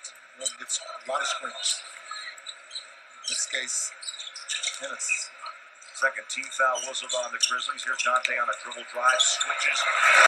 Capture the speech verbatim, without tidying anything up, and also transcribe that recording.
defense. One gets a lot of screens. In this case, Dennis. Second team foul whistled on the Grizzlies. Here's Dante on a dribble drive, switches.